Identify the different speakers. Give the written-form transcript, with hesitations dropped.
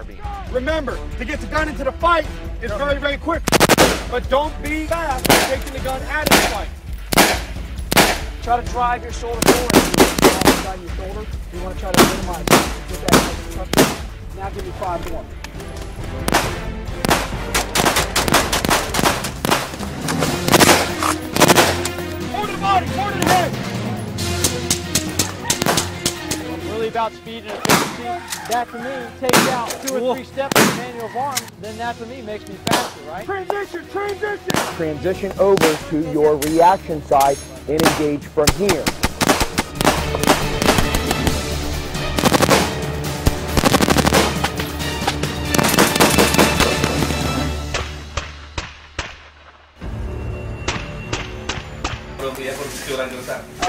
Speaker 1: carbine. Remember, to get the gun into the fight is very, very quick. But don't be fast taking the gun out of the fight. Try to drive your shoulder forward. Inside your shoulder. You want to try to minimize it. Get that tough. Now give me 5 more. Forward to the body, forward to the head. It's really about speed and efficiency. That to me takes out 2 or 3 steps in the manual of arms. Then that to me makes me faster, right? Transition, transition.
Speaker 2: Transition over to your reaction side and engage from here.
Speaker 3: Belum ya, kurang lanjutan.